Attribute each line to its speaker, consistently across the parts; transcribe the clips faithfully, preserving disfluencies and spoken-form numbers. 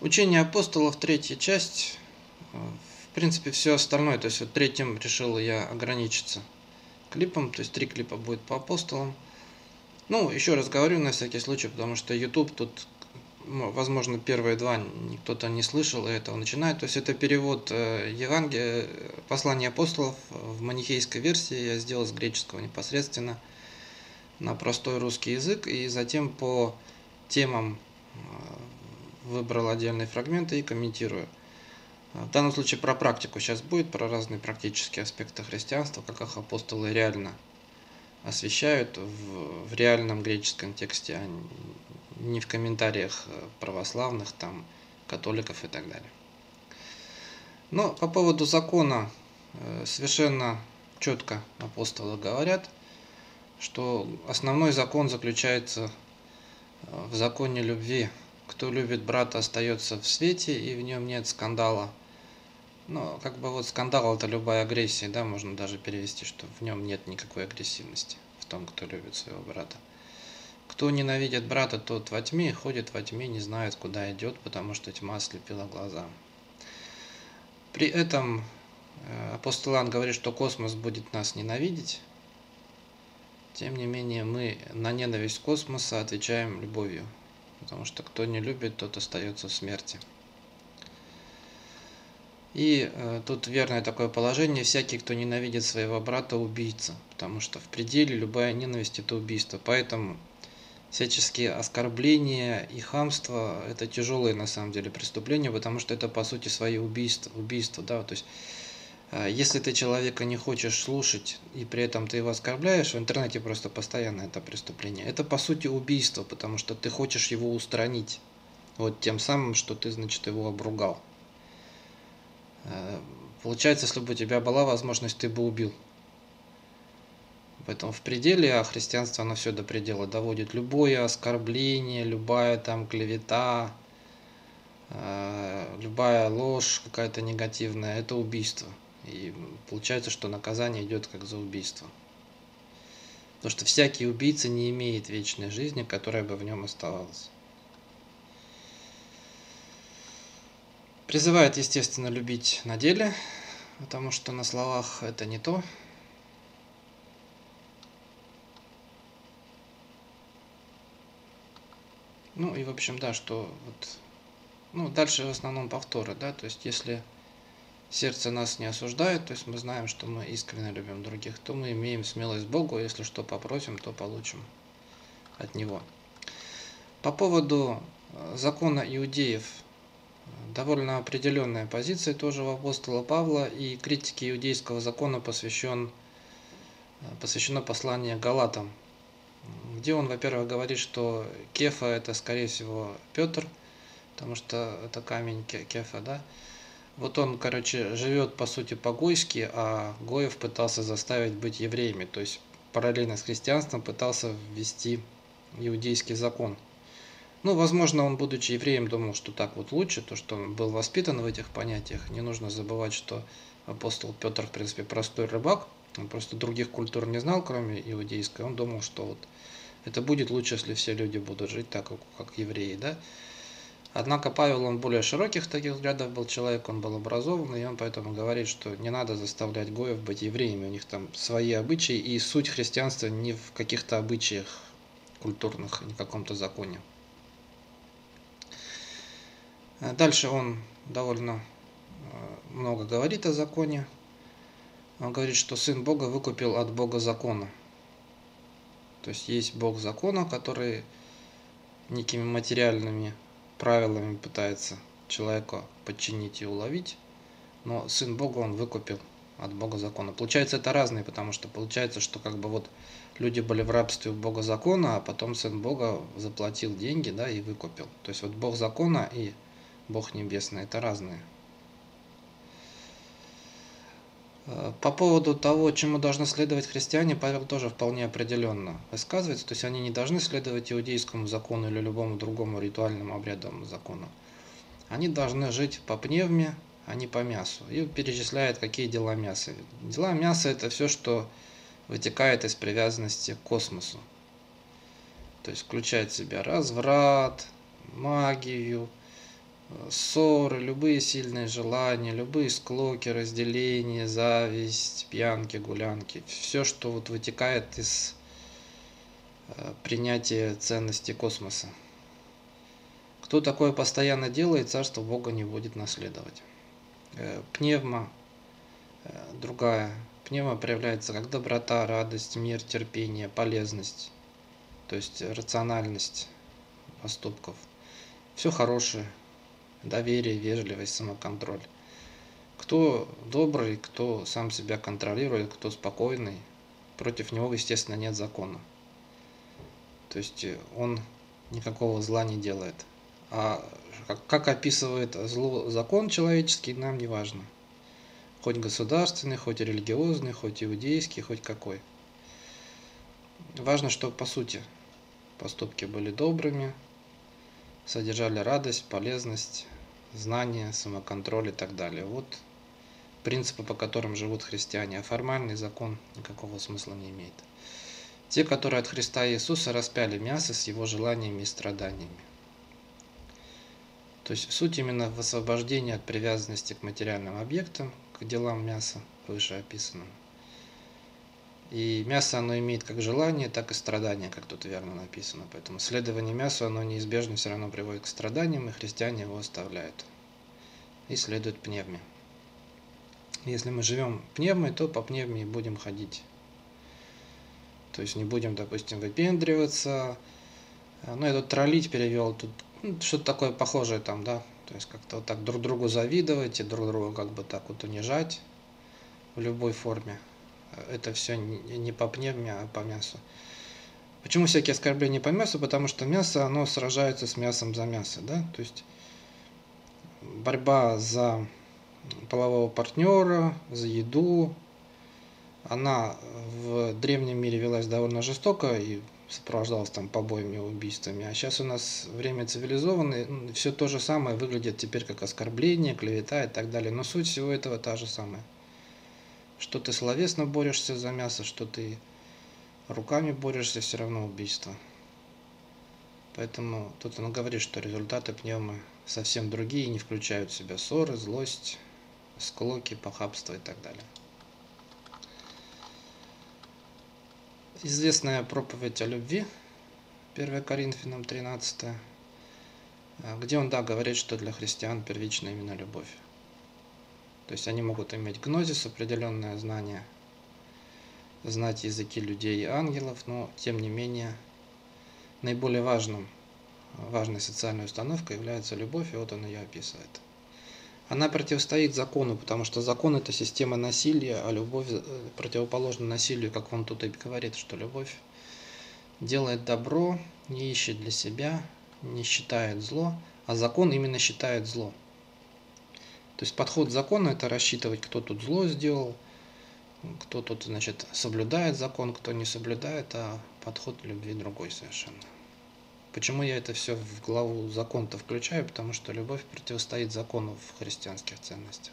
Speaker 1: Учение апостолов, третья часть. В принципе, все остальное. То есть вот третьим решил я ограничиться клипом. То есть три клипа будет по апостолам. Ну, еще раз говорю на всякий случай, потому что YouTube тут, возможно, первые два кто-то не слышал, и этого начинает. То есть это перевод Евангелия, послания апостолов в манихейской версии. Я сделал с греческого непосредственно на простой русский язык. И затем по темам выбрал отдельные фрагменты и комментирую. В данном случае про практику сейчас будет, про разные практические аспекты христианства, как их апостолы реально освещают в, в реальном греческом тексте, а не в комментариях православных, там, католиков и так далее. Но по поводу закона совершенно четко апостолы говорят, что основной закон заключается в законе любви. Кто любит брата, остается в свете, и в нем нет скандала. Ну, как бы вот скандал — это любая агрессия, да, можно даже перевести, что в нем нет никакой агрессивности, в том, кто любит своего брата. Кто ненавидит брата, тот во тьме, ходит во тьме, не знает, куда идет, потому что тьма ослепила глаза. При этом апостол Иоанн говорит, что космос будет нас ненавидеть. Тем не менее, мы на ненависть космоса отвечаем любовью, потому что кто не любит, тот остается в смерти. И э, тут верное такое положение: всякий, кто ненавидит своего брата, убийца, потому что в пределе любая ненависть — это убийство. Поэтому всяческие оскорбления и хамство — это тяжелые на самом деле преступления, потому что это по сути свои убийства, убийства, да, то есть э, если ты человека не хочешь слушать и при этом ты его оскорбляешь, в интернете просто постоянно это преступление. Это по сути убийство, потому что ты хочешь его устранить, вот тем самым, что ты, значит, его обругал. Получается, если бы у тебя была возможность, ты бы убил. Поэтому в пределе, а христианство оно все до предела доводит. Любое оскорбление, любая там клевета, любая ложь какая-то негативная — это убийство. И получается, что наказание идет как за убийство. Потому что всякий убийца не имеет вечной жизни, которая бы в нем оставалась. Призывает, естественно, любить на деле, потому что на словах это не то. Ну и в общем, да, что вот, ну, дальше в основном повторы, да, то есть если сердце нас не осуждает, то есть мы знаем, что мы искренне любим других, то мы имеем смелость Богу, если что попросим, то получим от Него. По поводу закона иудеев, довольно определенная позиция тоже у апостола Павла, и критике иудейского закона посвящен, посвящено послание Галатам, где он, во-первых, говорит, что Кефа — это, скорее всего, Петр, потому что это камень Кефа, да. Вот он, короче, живет, по сути, по-гойски, а Гоев пытался заставить быть евреями, то есть параллельно с христианством пытался ввести иудейский закон. Ну, возможно, он, будучи евреем, думал, что так вот лучше, то, что он был воспитан в этих понятиях. Не нужно забывать, что апостол Петр, в принципе, простой рыбак, он просто других культур не знал, кроме иудейской. Он думал, что вот это будет лучше, если все люди будут жить так, как евреи, да. Однако Павел, он более широких таких взглядов был человек, он был образованный, и он поэтому говорит, что не надо заставлять гоев быть евреями, у них там свои обычаи, и суть христианства не в каких-то обычаях культурных, не в каком-то законе. Дальше он довольно много говорит о законе. Он говорит, что Сын Бога выкупил от Бога закона. То есть есть Бог закона, который некими материальными правилами пытается человека подчинить и уловить, но Сын Бога он выкупил от Бога закона. Получается, это разные, потому что получается, что как бы вот люди были в рабстве у Бога закона, а потом Сын Бога заплатил деньги, да, и выкупил. То есть вот Бог закона и Бог небесный — это разные. По поводу того, чему должны следовать христиане, Павел тоже вполне определенно высказывается. То есть они не должны следовать иудейскому закону или любому другому ритуальному обрядовому закону. Они должны жить по пневме, а не по мясу. И перечисляет, какие дела мяса. Дела мяса — это все, что вытекает из привязанности к космосу. То есть включает в себя разврат, магию, ссоры, любые сильные желания, любые склоки, разделения, зависть, пьянки, гулянки, все, что вот вытекает из принятия ценности космоса. Кто такое постоянно делает, царство Бога не будет наследовать. Пневма другая. Пневма проявляется как доброта, радость, мир, терпение, полезность, то есть рациональность поступков. Все хорошее, доверие, вежливость, самоконтроль. Кто добрый, кто сам себя контролирует, кто спокойный, против него, естественно, нет закона. То есть он никакого зла не делает. А как, как описывает зло закон человеческий, нам не важно. Хоть государственный, хоть религиозный, хоть иудейский, хоть какой. Важно, чтобы по сути поступки были добрыми, содержали радость, полезность, знания, самоконтроль и так далее. Вот принципы, по которым живут христиане, а формальный закон никакого смысла не имеет. Те, которые от Христа Иисуса распяли мясо с его желаниями и страданиями. То есть суть именно в освобождении от привязанности к материальным объектам, к делам мяса, выше описанным. И мясо, оно имеет как желание, так и страдания, как тут верно написано. Поэтому следование мясу, оно неизбежно все равно приводит к страданиям, и христиане его оставляют. И следуют пневме. Если мы живем пневмой, то по пневме и будем ходить. То есть не будем, допустим, выпендриваться. Ну, я тут троллить перевел, тут ну, что-то такое похожее там, да. То есть как-то вот так друг другу завидовать и друг друга как бы так вот унижать в любой форме. Это все не по пневме, а по мясу. Почему всякие оскорбления по мясу? Потому что мясо, оно сражается с мясом за мясо, да. То есть борьба за полового партнера, за еду, она в древнем мире велась довольно жестоко и сопровождалась там побоями и убийствами. А сейчас у нас время цивилизованное, все то же самое выглядит теперь как оскорбление, клевета и так далее. Но суть всего этого та же самая. Что ты словесно борешься за мясо, что ты руками борешься, все равно убийство. Поэтому тут он говорит, что результаты пневмы совсем другие, не включают в себя ссоры, злость, склоки, похабство и так далее. Известная проповедь о любви, первое Коринфянам тринадцать, где он, да, говорит, что для христиан первична именно любовь. То есть они могут иметь гнозис, определенное знание, знать языки людей и ангелов, но тем не менее наиболее важным, важной социальной установкой является любовь, и вот он ее описывает. Она противостоит закону, потому что закон – это система насилия, а любовь противоположна насилию, как он тут и говорит, что любовь делает добро, не ищет для себя, не считает зло, а закон именно считает зло. То есть подход закона – это рассчитывать, кто тут зло сделал, кто тут, значит, соблюдает закон, кто не соблюдает, а подход любви другой совершенно. Почему я это все в главу закон-то включаю? Потому что любовь противостоит закону в христианских ценностях.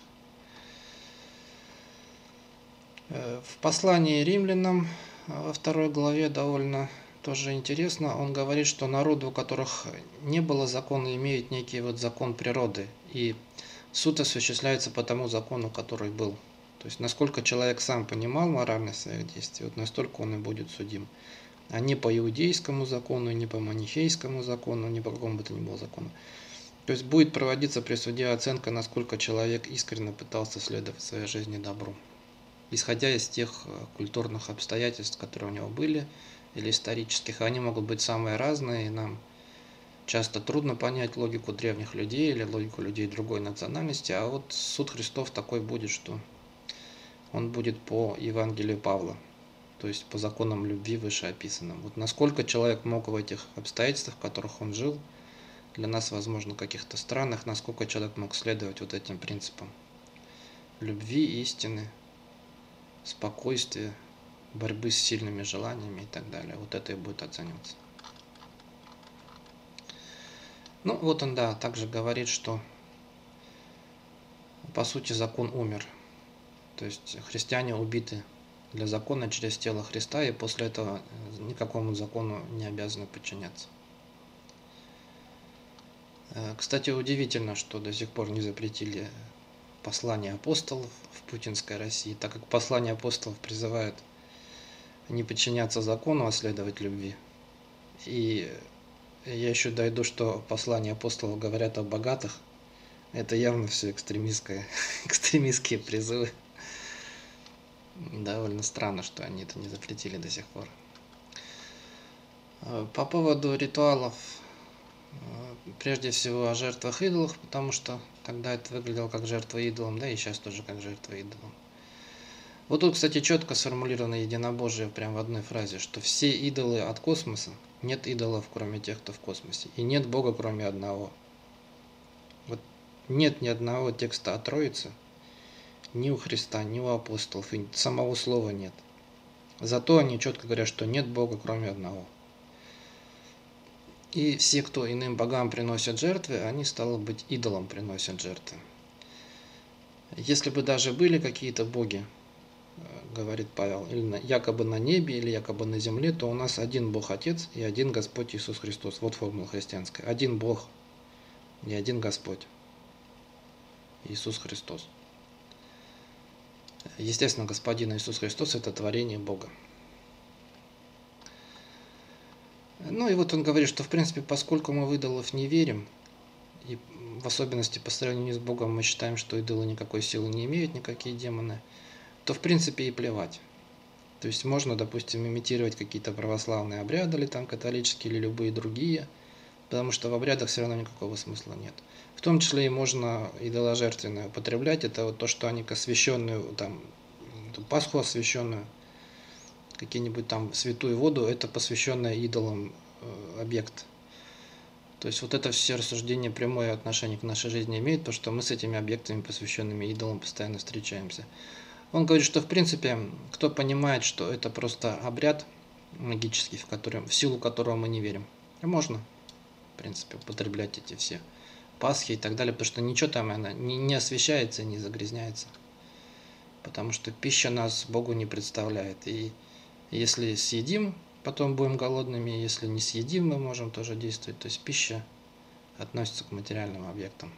Speaker 1: В послании римлянам во второй главе довольно тоже интересно. Он говорит, что народы, у которых не было закона, имеют некий вот закон природы. И суд осуществляется по тому закону, который был. То есть насколько человек сам понимал моральность своих действий, вот настолько он и будет судим. А не по иудейскому закону, не по манихейскому закону, ни по какому бы то ни было закону. То есть будет проводиться при суде оценка, насколько человек искренне пытался следовать в своей жизни добру. Исходя из тех культурных обстоятельств, которые у него были, или исторических, они могут быть самые разные, и нам часто трудно понять логику древних людей или логику людей другой национальности, а вот суд Христов такой будет, что он будет по Евангелию Павла. То есть по законам любви вышеописанным. Вот насколько человек мог в этих обстоятельствах, в которых он жил, для нас, возможно, каких-то странных, насколько человек мог следовать вот этим принципам любви, истины, спокойствия, борьбы с сильными желаниями и так далее. Вот это и будет оцениваться. Ну вот он, да, также говорит, что по сути закон умер. То есть христиане убиты для закона через тело Христа, и после этого никакому закону не обязаны подчиняться. Кстати, удивительно, что до сих пор не запретили послание апостолов в путинской России, так как послание апостолов призывает не подчиняться закону, а следовать любви. И я еще дойду, что послания апостолов говорят о богатых. Это явно все экстремистское, экстремистские призывы. Довольно странно, что они это не запретили до сих пор. По поводу ритуалов, прежде всего о жертвах идолов, потому что тогда это выглядело как жертва идолам, да и сейчас тоже как жертва идолам. Вот тут, кстати, четко сформулировано единобожие прямо в одной фразе, что все идолы от космоса, нет идолов, кроме тех, кто в космосе, и нет Бога, кроме одного. Вот нет ни одного текста о Троице, ни у Христа, ни у апостолов, и самого слова нет. Зато они четко говорят, что нет Бога, кроме одного. И все, кто иным богам приносят жертвы, они, стало быть, идолам приносят жертвы. Если бы даже были какие-то боги, говорит Павел, или якобы на небе, или якобы на земле, то у нас один Бог Отец и один Господь Иисус Христос. Вот формула христианская. Один Бог и один Господь Иисус Христос. Естественно, Господин Иисус Христос – это творение Бога. Ну и вот он говорит, что в принципе, поскольку мы в идолов не верим, и в особенности по сравнению с Богом мы считаем, что идолы никакой силы не имеют, никакие демоны, то в принципе и плевать. То есть можно, допустим, имитировать какие-то православные обряды, или там католические, или любые другие, потому что в обрядах все равно никакого смысла нет. В том числе и можно идоложертвенное употреблять, это вот то, что они к освященную, там, Пасху освященную, какие-нибудь там святую воду, это посвященное идолам э, объект. То есть вот это все рассуждения прямое отношение к нашей жизни имеют, потому что мы с этими объектами, посвященными идолам, постоянно встречаемся. Он говорит, что в принципе, кто понимает, что это просто обряд магический, в, котором, в силу которого мы не верим, можно, в принципе, употреблять эти все Пасхи и так далее, потому что ничего там она не, не освещается, не загрязняется, потому что пища нас Богу не представляет. И если съедим, потом будем голодными, если не съедим, мы можем тоже действовать. То есть пища относится к материальным объектам.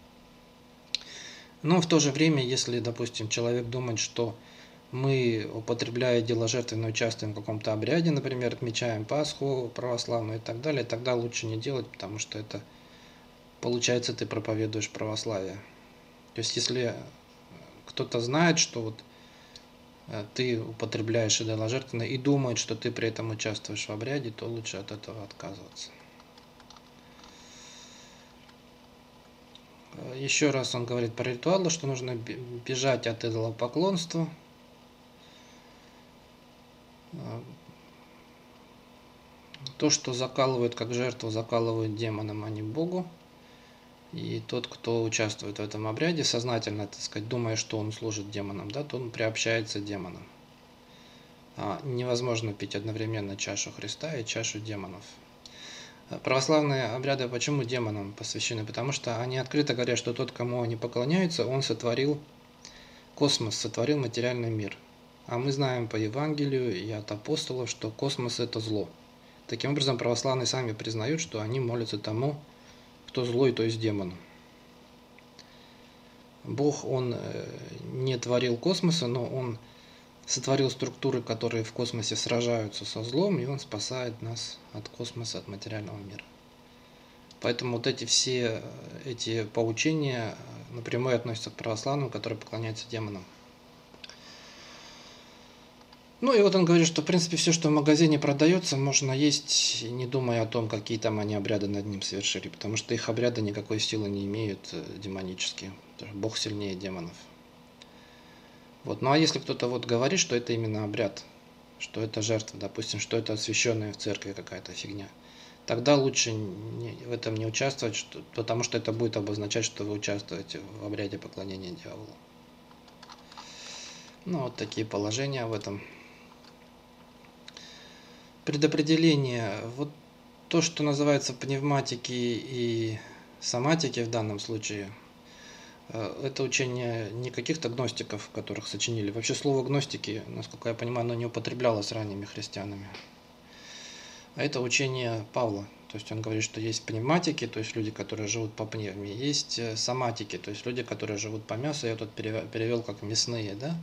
Speaker 1: Но в то же время, если, допустим, человек думает, что мы, употребляя идоложертвенно, участвуем в каком-то обряде, например, отмечаем Пасху православную и так далее, тогда лучше не делать, потому что это, получается, ты проповедуешь православие. То есть если кто-то знает, что вот ты употребляешь идоложертвенно и думает, что ты при этом участвуешь в обряде, то лучше от этого отказываться. Еще раз он говорит про ритуалы, что нужно бежать от идолопоклонства. То, что закалывают как жертву, закалывают демонам, а не Богу. И тот, кто участвует в этом обряде, сознательно, так сказать, думая, что он служит демонам, да, то он приобщается к демонам. А невозможно пить одновременно чашу Христа и чашу демонов. Православные обряды почему демонам посвящены? Потому что они открыто говорят, что тот, кому они поклоняются, он сотворил космос, сотворил материальный мир. А мы знаем по Евангелию и от апостолов, что космос – это зло. Таким образом, православные сами признают, что они молятся тому, кто злой, то есть демону. Бог, он не творил космоса, но он сотворил структуры, которые в космосе сражаются со злом, и он спасает нас от космоса, от материального мира. Поэтому вот эти все эти поучения напрямую относятся к православным, которые поклоняются демонам. Ну и вот он говорит, что в принципе все, что в магазине продается, можно есть, не думая о том, какие там они обряды над ним совершили, потому что их обряды никакой силы не имеют демонические. Бог сильнее демонов. Вот. Ну а если кто-то вот говорит, что это именно обряд, что это жертва, допустим, что это освященная в церкви какая-то фигня, тогда лучше не, в этом не участвовать, что, потому что это будет обозначать, что вы участвуете в обряде поклонения дьяволу. Ну вот такие положения в этом. Предопределение. Вот то, что называется пневматики и соматики в данном случае, это учение не каких-то гностиков, которых сочинили. Вообще слово гностики, насколько я понимаю, оно не употреблялось ранними христианами. А это учение Павла. То есть он говорит, что есть пневматики, то есть люди, которые живут по пневме, есть соматики, то есть люди, которые живут по мясу, я тут перевел как мясные, да.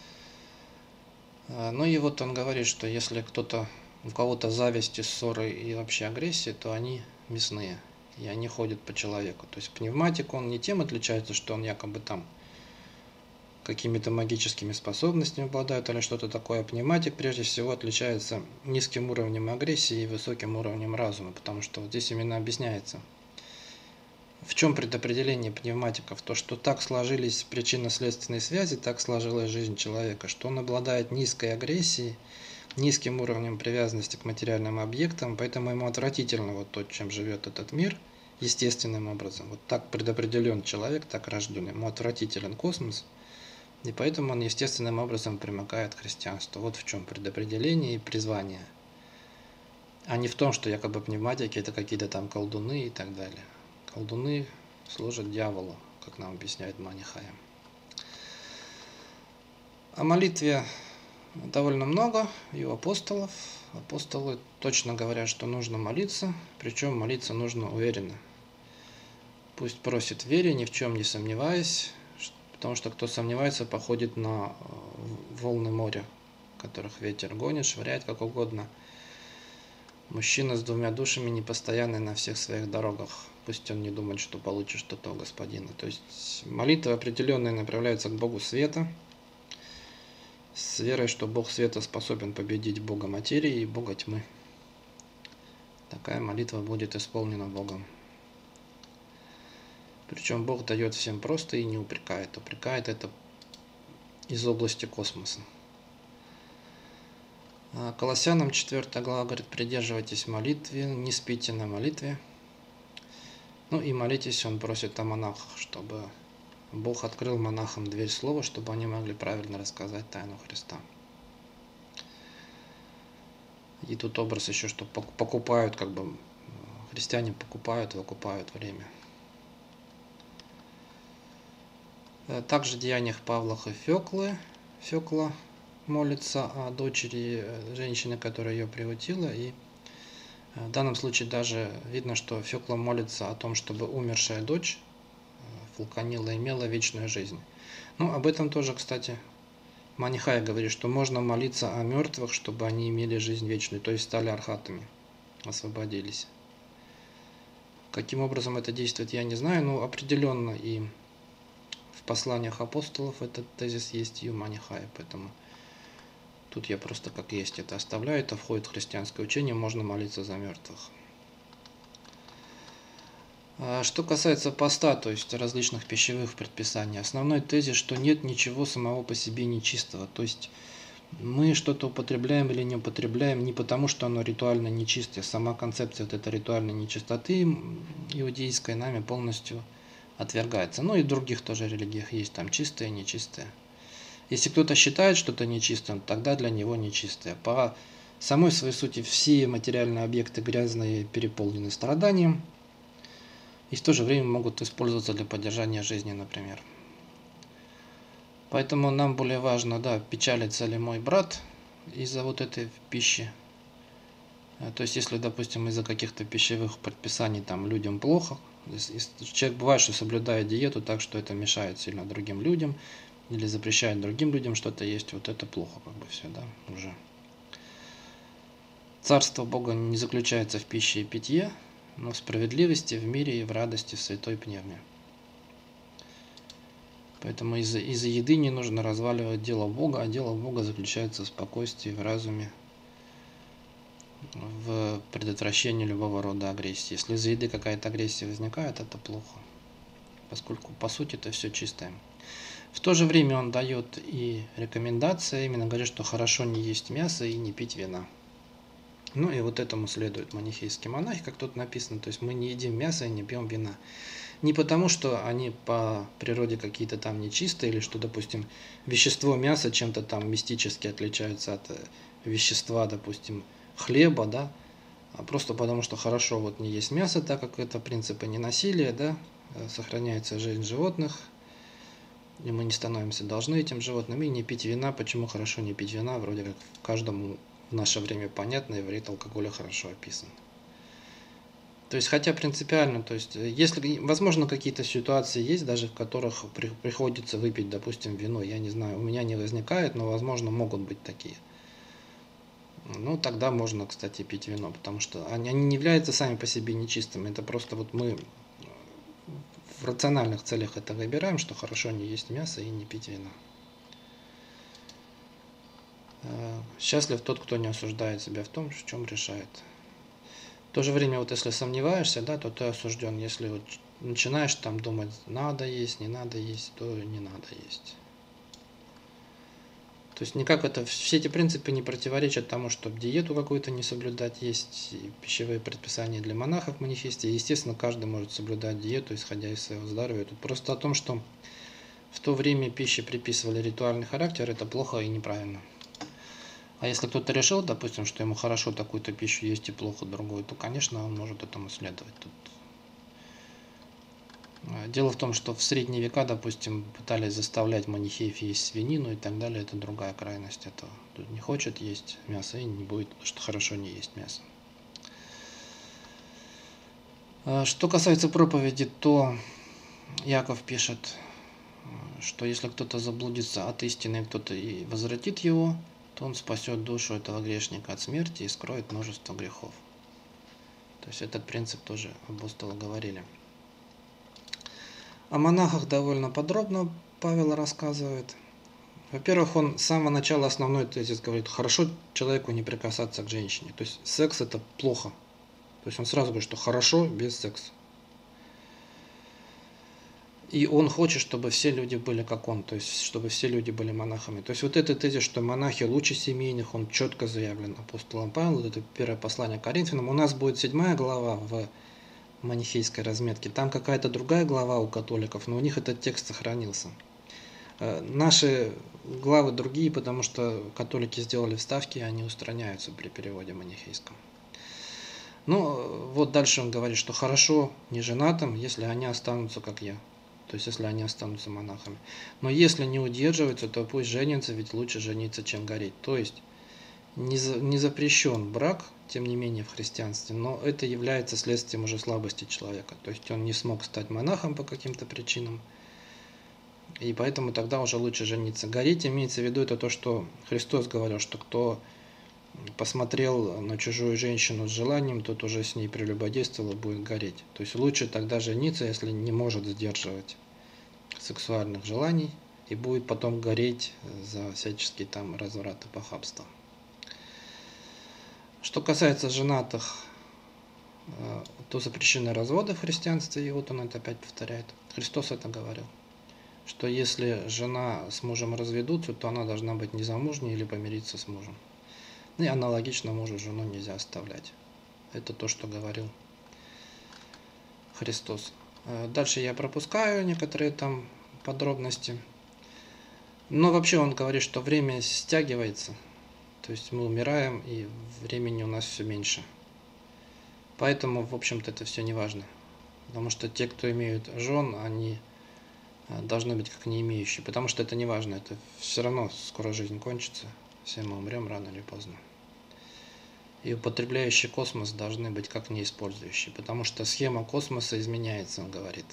Speaker 1: Ну и вот он говорит, что если кто-то, у кого-то зависти, ссоры и вообще агрессия, то они мясные, и они ходят по человеку. То есть пневматик, он не тем отличается, что он якобы там какими-то магическими способностями обладает или что-то такое. Пневматик прежде всего отличается низким уровнем агрессии и высоким уровнем разума, потому что вот здесь именно объясняется, в чем предопределение пневматиков. То, что так сложились причинно-следственные связи, так сложилась жизнь человека, что он обладает низкой агрессией, низким уровнем привязанности к материальным объектам, поэтому ему отвратительно вот то, чем живет этот мир, естественным образом. Вот так предопределен человек, так рожден, ему отвратителен космос, и поэтому он естественным образом примыкает к христианству. Вот в чем предопределение и призвание. А не в том, что якобы пневматики это какие-то там колдуны и так далее. Колдуны служат дьяволу, как нам объясняет Мани Хая. О молитве довольно много и у апостолов. Апостолы точно говорят, что нужно молиться, причем молиться нужно уверенно. Пусть просит в вере, ни в чем не сомневаясь, потому что кто сомневается, походит на волны моря, которых ветер гонит, швыряет как угодно. Мужчина с двумя душами непостоянный на всех своих дорогах. Пусть он не думает, что получит что-то у Господина. То есть молитва определенная направляется к Богу света, с верой, что Бог света способен победить Бога материи и Бога тьмы. Такая молитва будет исполнена Богом. Причем Бог дает всем просто и не упрекает. Упрекает это из области космоса. Колоссянам четвёртая глава говорит: придерживайтесь молитве, не спите на молитве. Ну и молитесь, он просит о монахах, чтобы Бог открыл монахам дверь слова, чтобы они могли правильно рассказать тайну Христа. И тут образ еще, что покупают, как бы христиане покупают, выкупают время. Также в деяниях Павлах и Феклы, Фекла молится о дочери женщины, которая ее приютила, и в данном случае даже видно, что Фекла молится о том, чтобы умершая дочь Фулканила имела вечную жизнь. Ну, об этом тоже, кстати, Мани Хая говорит, что можно молиться о мертвых, чтобы они имели жизнь вечную, то есть стали архатами, освободились. Каким образом это действует, я не знаю, но определенно и в посланиях апостолов этот тезис есть и у Мани Хая, поэтому тут я просто как есть это оставляю, это входит в христианское учение, можно молиться за мертвых. Что касается поста, то есть различных пищевых предписаний, основной тезис, что нет ничего самого по себе нечистого, то есть мы что-то употребляем или не употребляем не потому, что оно ритуально нечистое, сама концепция вот этой ритуальной нечистоты иудейской нами полностью отвергается. Ну и в других тоже религиях есть там чистое и нечистое. Если кто-то считает что-то нечистым, тогда для него нечистое. По самой своей сути все материальные объекты грязные, переполнены страданием, и в то же время могут использоваться для поддержания жизни, например. Поэтому нам более важно, да, печалится ли мой брат из-за вот этой пищи. То есть, если, допустим, из-за каких-то пищевых предписаний там людям плохо, человек бывает, что соблюдает диету так, что это мешает сильно другим людям, или запрещает другим людям что-то есть, вот это плохо, как бы все, да, уже. Царство Бога не заключается в пище и питье, но в справедливости, в мире и в радости в святой пневме. Поэтому из-за из-за еды не нужно разваливать дело Бога, а дело Бога заключается в спокойствии, в разуме, в предотвращении любого рода агрессии. Если из-за еды какая-то агрессия возникает, это плохо, поскольку по сути это все чистое. В то же время он дает и рекомендации, именно говорит, что хорошо не есть мясо и не пить вина. Ну и вот этому следует манихейский монах, как тут написано, то есть мы не едим мясо и не пьем вина. Не потому, что они по природе какие-то там нечистые, или что, допустим, вещество мяса чем-то там мистически отличается от вещества, допустим, хлеба, да, а просто потому, что хорошо вот не есть мясо, так как это принципы ненасилия, да, сохраняется жизнь животных, и мы не становимся должны этим животным, и не пить вина. Почему хорошо не пить вина? Вроде как каждому в наше время понятно, и вред алкоголя хорошо описан. То есть, хотя принципиально, то есть, э, если, возможно, какие-то ситуации есть, даже в которых при- приходится выпить, допустим, вино, я не знаю, у меня не возникает, но, возможно, могут быть такие. Ну, тогда можно, кстати, пить вино, потому что они, они не являются сами по себе нечистыми, это просто вот мы в рациональных целях это выбираем, что хорошо не есть мясо и не пить вино. Э, Счастлив тот, кто не осуждает себя в том, в чем решает. В то же время, вот если сомневаешься, да, то ты осужден. Если вот начинаешь там думать, надо есть, не надо есть, то не надо есть. То есть никак это, все эти принципы не противоречат тому, чтобы диету какую-то не соблюдать, есть и пищевые предписания для монахов в манифесте. Естественно, каждый может соблюдать диету, исходя из своего здоровья. Тут просто о том, что в то время пище приписывали ритуальный характер, это плохо и неправильно. А если кто-то решил, допустим, что ему хорошо такую-то пищу есть и плохо другую, то, конечно, он может этому следовать. Тут дело в том, что в средние века, допустим, пытались заставлять манихеев есть свинину и так далее. Это другая крайность. Это тут не хочет есть мясо и не будет, потому что хорошо не есть мясо. Что касается проповеди, то Яков пишет, что если кто-то заблудится от истины, кто-то и возвратит его, то он спасет душу этого грешника от смерти и скроет множество грехов. То есть этот принцип тоже апостолы говорили. О монахах довольно подробно Павел рассказывает. Во-первых, он с самого начала основной тезис говорит, хорошо человеку не прикасаться к женщине. То есть секс это плохо. То есть он сразу говорит, что хорошо без секса. И он хочет, чтобы все люди были как он, то есть чтобы все люди были монахами. То есть вот этот тезис, что монахи лучше семейных, он четко заявлен апостолом Павлом. Это первое послание к Коринфянам. У нас будет седьмая глава в манихейской разметке. Там какая-то другая глава у католиков, но у них этот текст сохранился. Наши главы другие, потому что католики сделали вставки, и они устраняются при переводе манихейском. Ну, вот дальше он говорит, что хорошо неженатым, если они останутся как я. То есть, если они останутся монахами. Но если не удерживаются, то пусть женятся, ведь лучше жениться, чем гореть. То есть, не, за, не запрещен брак, тем не менее, в христианстве, но это является следствием уже слабости человека. То есть, он не смог стать монахом по каким-то причинам, и поэтому тогда уже лучше жениться. Гореть имеется в виду это то, что Христос говорил, что кто посмотрел на чужую женщину с желанием, тот уже с ней прелюбодействовал и будет гореть. То есть лучше тогда жениться, если не может сдерживать сексуальных желаний, и будет потом гореть за всяческие там разврат и похабство. Что касается женатых, то запрещены разводы в христианстве, и вот он это опять повторяет. Христос это говорил, что если жена с мужем разведутся, то она должна быть незамужней или помириться с мужем. И аналогично мужу жену нельзя оставлять. Это то, что говорил Христос. Дальше я пропускаю некоторые там подробности. Но вообще он говорит, что время стягивается. То есть мы умираем, и времени у нас все меньше. Поэтому, в общем-то, это все не важно. Потому что те, кто имеют жен, они должны быть как не имеющие. Потому что это не важно. Это все равно скоро жизнь кончится. Все мы умрем рано или поздно. И употребляющие космос должны быть как неиспользующие, потому что схема космоса изменяется, он говорит.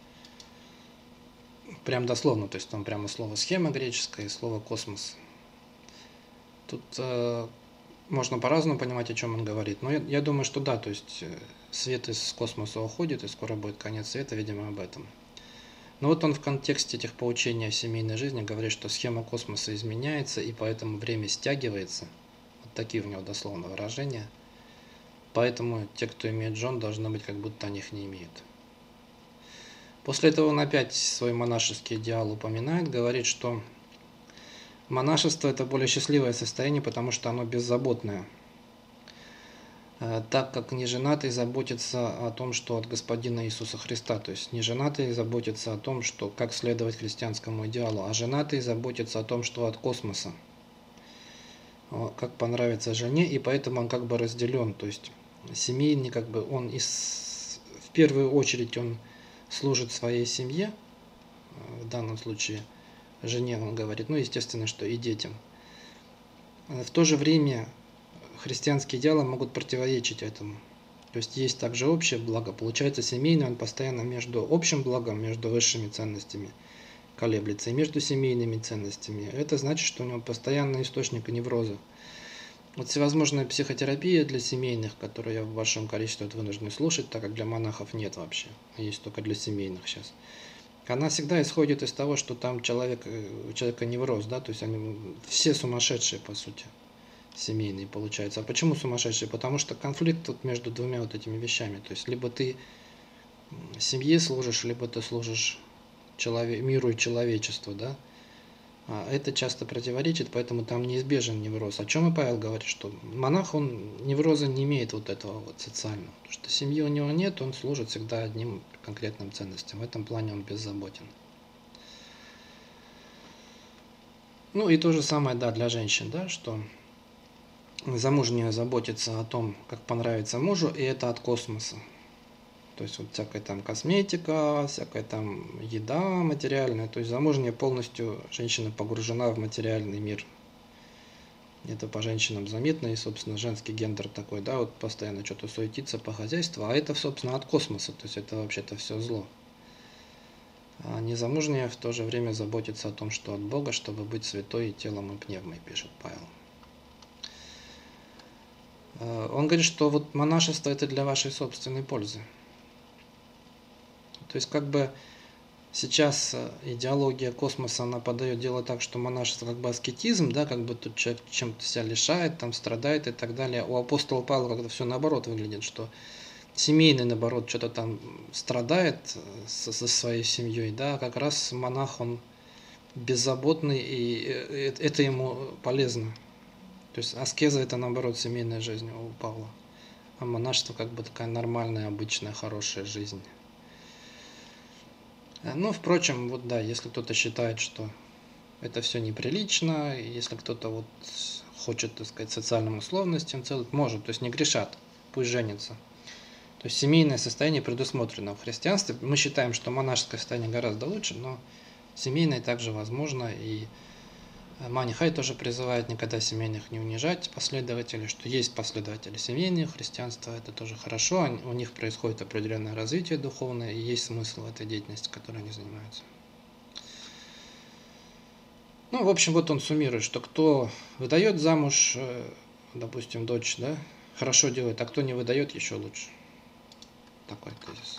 Speaker 1: Прям дословно, то есть там прямо слово схема греческое и слово космос. Тут э, можно по-разному понимать, о чем он говорит, но я, я думаю, что да, то есть свет из космоса уходит, и скоро будет конец света, видимо, об этом. Но вот он в контексте этих поучений о семейной жизни говорит, что схема космоса изменяется, и поэтому время стягивается. Вот такие у него дословно выражения. Поэтому те, кто имеет жен, должны быть, как будто они их не имеют. После этого он опять свой монашеский идеал упоминает, говорит, что монашество – это более счастливое состояние, потому что оно беззаботное. Так как неженатый заботится о том, что от Господина Иисуса Христа, то есть неженатый заботится о том, что как следовать христианскому идеалу, а женатый заботится о том, что от космоса, как понравится жене, и поэтому он как бы разделен, то есть семейный, как бы он из, в первую очередь он служит своей семье, в данном случае жене он говорит, ну естественно, что и детям. В то же время христианские идеалы могут противоречить этому. То есть есть также общее благо. Получается, семейный он постоянно между общим благом, между высшими ценностями колеблется, и между семейными ценностями. Это значит, что у него постоянный источник невроза. Вот всевозможная психотерапия для семейных, которую я в большом количестве вот вынужден слушать, так как для монахов нет вообще, а есть только для семейных сейчас. Она всегда исходит из того, что там человек, у человека невроз, да, то есть они все сумасшедшие, по сути, семейные получаются. А почему сумасшедшие? Потому что конфликт тут между двумя вот этими вещами. То есть либо ты семье служишь, либо ты служишь человек, миру и человечеству, да. А это часто противоречит, поэтому там неизбежен невроз. О чем и Павел говорит, что монах, он невроза не имеет вот этого вот социального. Потому что семьи у него нет, он служит всегда одним конкретным ценностям. В этом плане он беззаботен. Ну и то же самое, да, для женщин, да, что замужняя заботится о том, как понравится мужу, и это от космоса. То есть вот всякая там косметика, всякая там еда материальная. То есть замужняя полностью женщина погружена в материальный мир. Это по женщинам заметно, и, собственно, женский гендер такой, да, вот постоянно что-то суетится по хозяйству, а это, собственно, от космоса, то есть это вообще-то все зло. А незамужняя в то же время заботится о том, что от Бога, чтобы быть святой и телом и пневмой, пишет Павел. Он говорит, что вот монашество это для вашей собственной пользы. То есть как бы сейчас идеология космоса, она подает дело так, что монашество как бы аскетизм, да, как бы тут человек чем-то себя лишает, там страдает и так далее. У апостола Павла как-то все наоборот выглядит, что семейный, наоборот, что-то там страдает со, со своей семьей, да, как раз монах, он беззаботный, и это ему полезно. То есть аскеза это, наоборот, семейная жизнь у Павла, а монашество как бы такая нормальная, обычная, хорошая жизнь. Ну, впрочем, вот да, если кто-то считает, что это все неприлично, если кто-то вот хочет, так сказать, социальным условностям целых, может, то есть не грешат, пусть женятся. То есть семейное состояние предусмотрено в христианстве. Мы считаем, что монашеское состояние гораздо лучше, но семейное также возможно, и Мани Хай тоже призывает никогда семейных не унижать последователей, что есть последователи семейного христианства, это тоже хорошо, у них происходит определенное развитие духовное, и есть смысл в этой деятельности, которой они занимаются. Ну, в общем, вот он суммирует, что кто выдает замуж, допустим, дочь, да, хорошо делает, а кто не выдает, еще лучше. Такой тезис.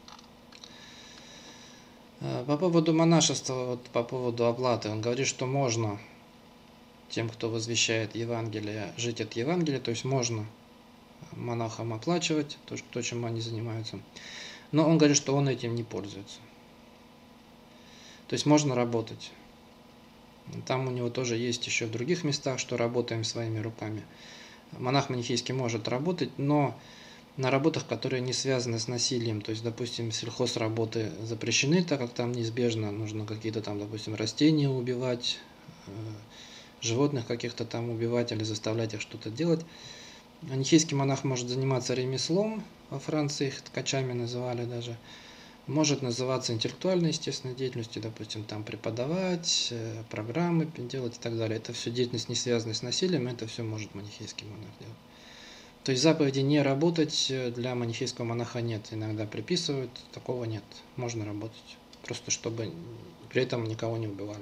Speaker 1: По поводу монашества, вот по поводу оплаты, он говорит, что можно тем, кто возвещает Евангелие, жить от Евангелия, то есть можно монахам оплачивать то, то, чем они занимаются, но он говорит, что он этим не пользуется. То есть можно работать. Там у него тоже есть еще в других местах, что работаем своими руками. Монах манихейский может работать, но на работах, которые не связаны с насилием, то есть, допустим, сельхозработы запрещены, так как там неизбежно нужно какие-то там, допустим, растения убивать, животных каких-то там убивать или заставлять их что-то делать. Манихейский монах может заниматься ремеслом, во Франции их ткачами называли даже, может называться интеллектуальной, естественной деятельностью, допустим, там преподавать, программы делать и так далее. Это все деятельность, не связанная с насилием, это все может манихейский монах делать. То есть заповеди не работать для манихейского монаха нет. Иногда приписывают, такого нет. Можно работать. Просто чтобы при этом никого не убивали.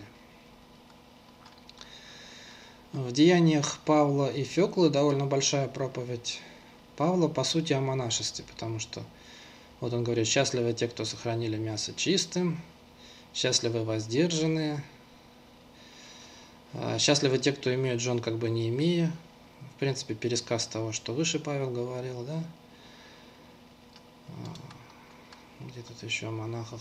Speaker 1: В деяниях Павла и Феклы довольно большая проповедь Павла, по сути, о монашестве, потому что вот он говорит, счастливы те, кто сохранили мясо чистым, счастливы воздержанные, счастливы те, кто имеют жен, как бы не имея. В принципе, пересказ того, что выше Павел говорил, да? Где тут еще о монахах?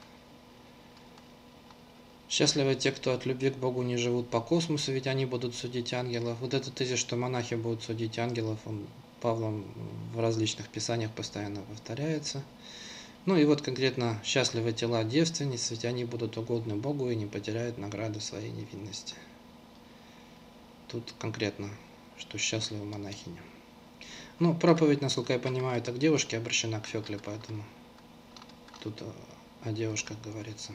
Speaker 1: Счастливы те, кто от любви к Богу не живут по космосу, ведь они будут судить ангелов. Вот этот тезис, что монахи будут судить ангелов, он Павлом в различных писаниях постоянно повторяется. Ну и вот конкретно счастливы тела девственниц, ведь они будут угодны Богу и не потеряют награду своей невинности. Тут конкретно, что счастливы монахини. Ну, проповедь, насколько я понимаю, это к девушке обращена, к Фекле, поэтому тут о девушках говорится.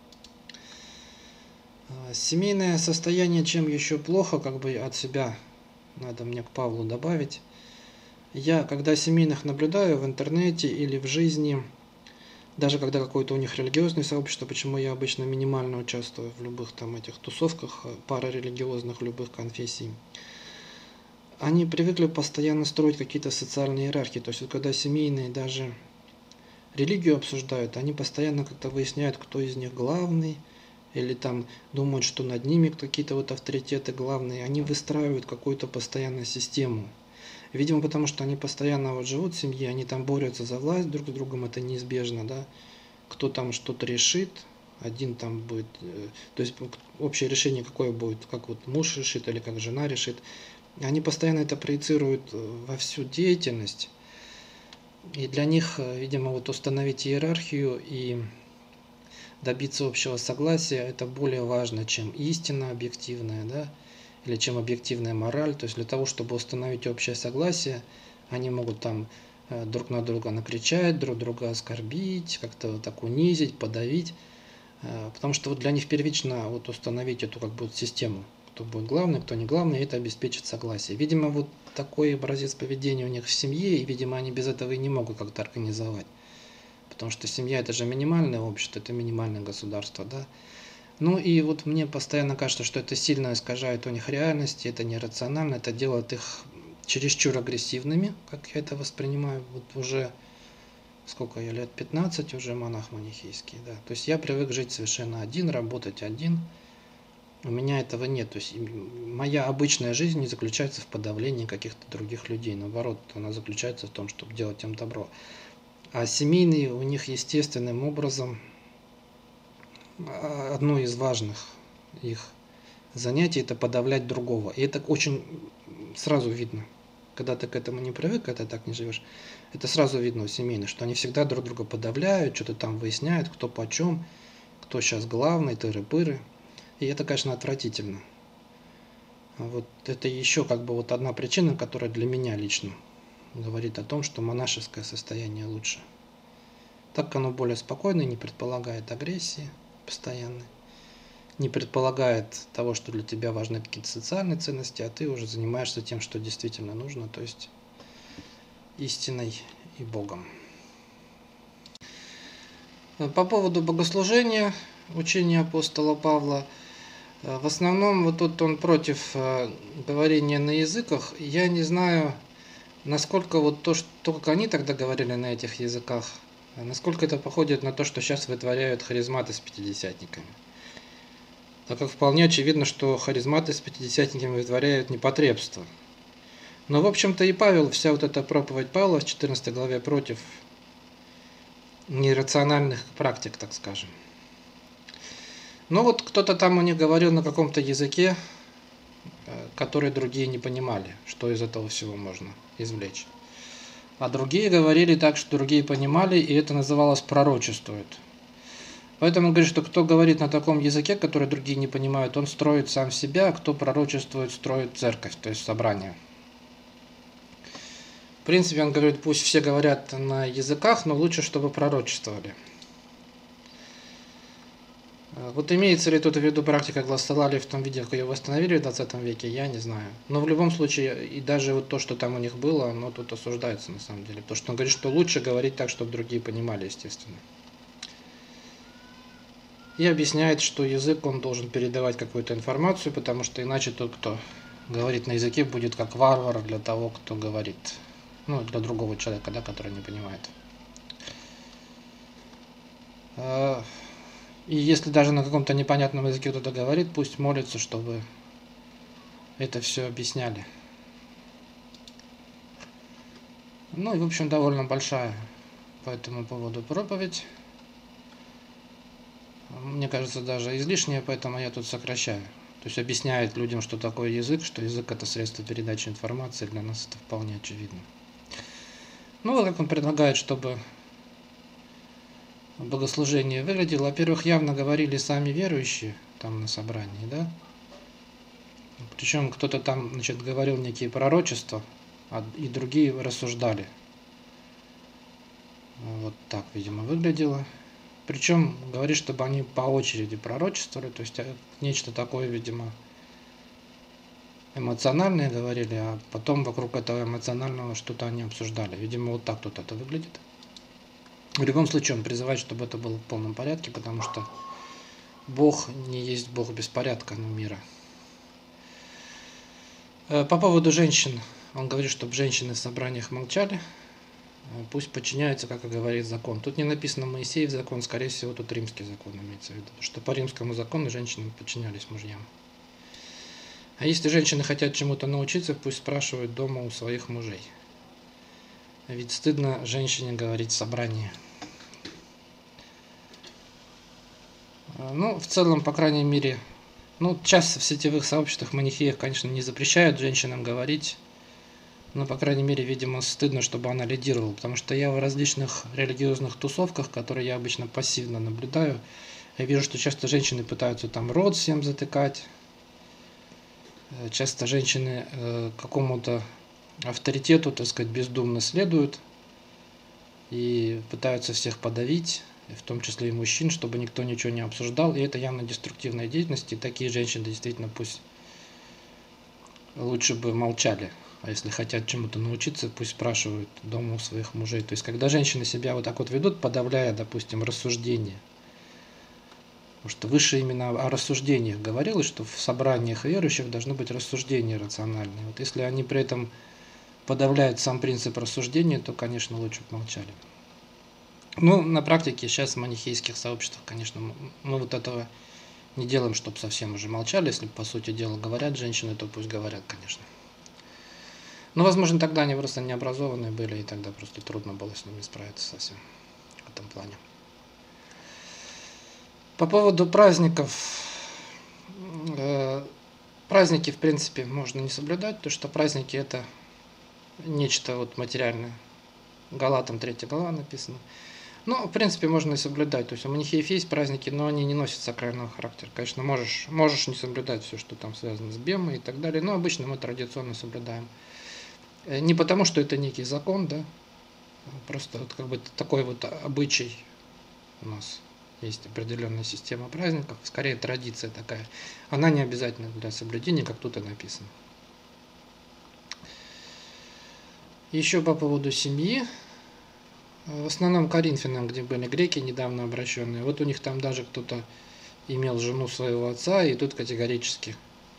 Speaker 1: Семейное состояние чем еще плохо, как бы от себя надо мне к Павлу добавить. Я, когда семейных наблюдаю в интернете или в жизни, даже когда какое-то у них религиозное сообщество, почему я обычно минимально участвую в любых там этих тусовках парарелигиозных, любых конфессий, они привыкли постоянно строить какие-то социальные иерархии. То есть, вот когда семейные даже религию обсуждают, они постоянно как-то выясняют, кто из них главный, или там думают, что над ними какие-то вот авторитеты главные. Они выстраивают какую-то постоянную систему. Видимо, потому что они постоянно вот живут в семье, они там борются за власть друг с другом, это неизбежно, да. Кто там что-то решит, один там будет, то есть общее решение какое будет, как вот муж решит или как жена решит. Они постоянно это проецируют во всю деятельность. И для них, видимо, вот установить иерархию и добиться общего согласия, это более важно, чем истина объективная, да, или чем объективная мораль. То есть для того, чтобы установить общее согласие, они могут там друг на друга накричать, друг друга оскорбить, как-то вот так унизить, подавить. Потому что вот для них первично вот установить эту как бы систему, кто будет главный, кто не главный, и это обеспечит согласие. Видимо, вот такой образец поведения у них в семье, и, видимо, они без этого и не могут как-то организовать. Потому что семья – это же минимальное общество, это минимальное государство, да. Ну и вот мне постоянно кажется, что это сильно искажает у них реальность, это нерационально, это делает их чересчур агрессивными, как я это воспринимаю. Вот уже, сколько я лет, пятнадцать уже монах манихейский, да. То есть я привык жить совершенно один, работать один. У меня этого нет. То есть моя обычная жизнь не заключается в подавлении каких-то других людей. Наоборот, она заключается в том, чтобы делать им добро. А семейные у них естественным образом одно из важных их занятий – это подавлять другого. И это очень сразу видно. Когда ты к этому не привык, когда так не живешь, это сразу видно у семейных, что они всегда друг друга подавляют, что-то там выясняют, кто почем, кто сейчас главный, тыры-пыры. И это, конечно, отвратительно. Вот это еще как бы вот одна причина, которая для меня лично говорит о том, что монашеское состояние лучше. Так оно более спокойное, не предполагает агрессии постоянной, не предполагает того, что для тебя важны какие-то социальные ценности, а ты уже занимаешься тем, что действительно нужно, то есть истиной и Богом. По поводу богослужения, учения апостола Павла, в основном вот тут он против говорения на языках. Я не знаю, насколько вот то, что, как они тогда говорили на этих языках, насколько это походит на то, что сейчас вытворяют харизматы с пятидесятниками. Так как вполне очевидно, что харизматы с пятидесятниками вытворяют непотребство. Но, в общем-то, и Павел, вся вот эта проповедь Павла в четырнадцатой главе против нерациональных практик, так скажем. Но вот кто-то там у них говорил на каком-то языке, который другие не понимали, что из этого всего можно извлечь. А другие говорили так, что другие понимали, и это называлось пророчествует. Поэтому он говорит, что кто говорит на таком языке, который другие не понимают, он строит сам себя, а кто пророчествует, строит церковь, то есть собрание. В принципе, он говорит, пусть все говорят на языках, но лучше, чтобы пророчествовали. Вот имеется ли тут в виду практика гласолалии в том виде, как ее восстановили в двадцатом веке, я не знаю. Но в любом случае, и даже вот то, что там у них было, оно тут осуждается на самом деле. Потому что он говорит, что лучше говорить так, чтобы другие понимали, естественно. И объясняет, что язык, он должен передавать какую-то информацию, потому что иначе тот, кто говорит на языке, будет как варвар для того, кто говорит. Ну, для другого человека, да, который не понимает. И если даже на каком-то непонятном языке кто-то говорит, пусть молится, чтобы это все объясняли. Ну и, в общем, довольно большая по этому поводу проповедь. Мне кажется, даже излишняя, поэтому я тут сокращаю. То есть объясняет людям, что такое язык, что язык – это средство передачи информации, для нас это вполне очевидно. Ну вот как он предлагает, чтобы богослужение выглядело. Во-первых, явно говорили сами верующие там на собрании, да. Причем кто-то там, значит, говорил некие пророчества, а и другие рассуждали. Вот так, видимо, выглядело. Причем говорит, чтобы они по очереди пророчествовали, то есть нечто такое, видимо, эмоциональное говорили, а потом вокруг этого эмоционального что-то они обсуждали. Видимо, вот так тут это выглядит. В любом случае он призывает, чтобы это было в полном порядке, потому что Бог не есть Бог беспорядка, но мира. По поводу женщин, он говорит, чтобы женщины в собраниях молчали, пусть подчиняются, как и говорит закон. Тут не написано Моисеев закон, скорее всего, тут римский закон имеется в виду, что по римскому закону женщины подчинялись мужьям. А если женщины хотят чему-то научиться, пусть спрашивают дома у своих мужей. Ведь стыдно женщине говорить в собрании. Ну, в целом, по крайней мере, ну, часто в сетевых сообществах манихеев, конечно, не запрещают женщинам говорить, но, по крайней мере, видимо, стыдно, чтобы она лидировала, потому что я в различных религиозных тусовках, которые я обычно пассивно наблюдаю, я вижу, что часто женщины пытаются там рот всем затыкать, часто женщины э, какому-то авторитету, так сказать, бездумно следуют и пытаются всех подавить, в том числе и мужчин, чтобы никто ничего не обсуждал, и это явно деструктивная деятельность, и такие женщины действительно пусть лучше бы молчали, а если хотят чему-то научиться, пусть спрашивают дома у своих мужей. То есть, когда женщины себя вот так вот ведут, подавляя, допустим, рассуждения, потому что выше именно о рассуждениях говорилось, что в собраниях верующих должны быть рассуждения рациональные. Вот если они при этом подавляют сам принцип рассуждения, то, конечно, лучше бы молчали. Ну, на практике сейчас в манихейских сообществах, конечно, мы вот этого не делаем, чтобы совсем уже молчали. Если, по сути дела, говорят женщины, то пусть говорят, конечно. Но, возможно, тогда они просто необразованные были, и тогда просто трудно было с ними справиться совсем в этом плане. По поводу праздников. Праздники, в принципе, можно не соблюдать, потому что праздники – это нечто вот материальное. Галатам третья глава написано. Но, в принципе, можно и соблюдать. То есть у манихеев есть праздники, но они не носят сакрального характера. Конечно, можешь, можешь не соблюдать все, что там связано с бемой и так далее, но обычно мы традиционно соблюдаем. Не потому, что это некий закон, да, просто вот как бы такой вот обычай у нас. Есть определенная система праздников, скорее традиция такая. Она не обязательна для соблюдения, как тут и написано. Еще по поводу семьи. В основном коринфянам, где были греки, недавно обращенные, вот у них там даже кто-то имел жену своего отца, и тут категорически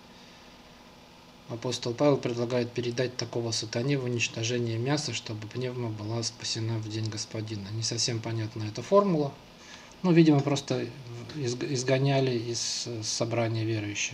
Speaker 1: апостол Павел предлагает передать такого сатане в уничтожение мяса, чтобы пневма была спасена в день Господина. Не совсем понятна эта формула. Ну, видимо, просто изгоняли из собрания верующих.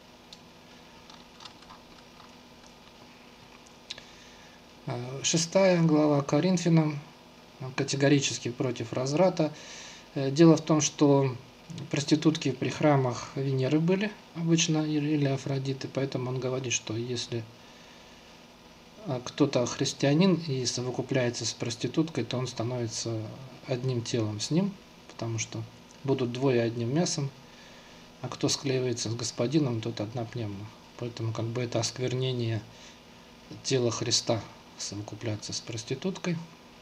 Speaker 1: Да? Шестая глава Коринфянам. Категорически против разврата. Дело в том, что проститутки при храмах Венеры были обычно, или Афродиты, поэтому он говорит, что если кто-то христианин и совокупляется с проституткой, то он становится одним телом с ним, потому что будут двое одним мясом, а кто склеивается с господином, тот одна пневма. Поэтому как бы это осквернение тела Христа совокупляться с проституткой.